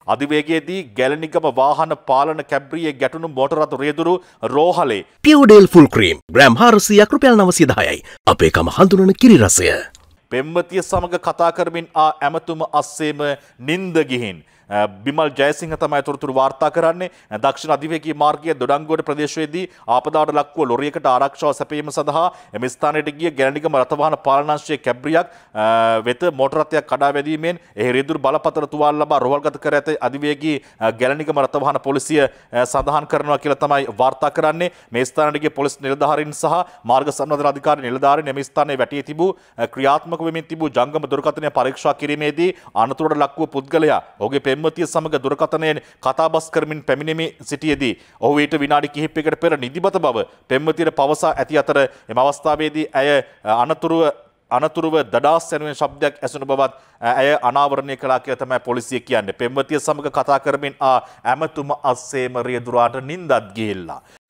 අධිවේගයේදී ගැලණිගම වාහන පාලන කැබ්‍රියේ ගැටුණු මෝටර රථ රියදුරු රෝහලේ පියුඩේල් ෆුල් ක්‍රීම් ග්‍රෑම් 400ක් රුපියල් 910යි. අපේ කම හඳුනන කිරි රසය. පෙම්වතිය සමග කතා කරමින් ඇමතුම අස්සේම නින්ද ගිහින් බිමල් ජයසිංහ තමයි තොරතුරු වාර්තා කරන්නේ. දක්ෂිණ අධිවේගී මාර්ගයේ දොඩංගොඩ ප්‍රදේශයේදී ආපදාවට ලක්ව ලොරියකට ආරක්ෂාව සැපයීම සඳහා එම ස්ථානයට ගිය ගැලණිගම රථවාහන පාලනාංශයේ කැබ්‍රියක් වෙත මෝටර රථයක් කඩා වැදීමෙන් එහි රියදුරු බලපත්‍ර තුවාල ලබා රෝහල්ගත කර ඇත අධිවේගී ගැලණිගම රථවාහන පොලිසිය සඳහන් කරනවා කියලා තමයි වාර්තා කරන්නේ. මේ ස්ථානයට ගිය පොලිස් නිලධාරීන් සහ මාර්ග සංවර්ධන අධිකාරී නිලධාරීන් එම ස්ථානයේ වැටී තිබූ ක්‍රියාත්මක වෙමින් තිබූ ජංගම දුරකථනය පරීක්ෂා කිරීමේදී අනතුරට ලක්ව පුද්ගලයා ඔහුගේ පෙම්වතිය සමග දුරකථනයෙන් කතාබස් කරමින් පැමිණෙමි සිටියේදී ඔහු ඊට විනාඩි කිහිපයකට පෙර නිදිමත බව පෙම්වතියට පවසා ඇති අතර එම අවස්ථාවේදී ඇය අනතුරුව දඩාස් යනුවෙන් ශබ්දයක් ඇසුණු බවත් ඇය අනාවරණය කළා කියලා තමයි පොලිසිය කියන්නේ. පෙම්වතිය සමග කතා කරමින් ඇමතුම අස්සේම රියදුරාට නින්දත් ගිහිල්ලා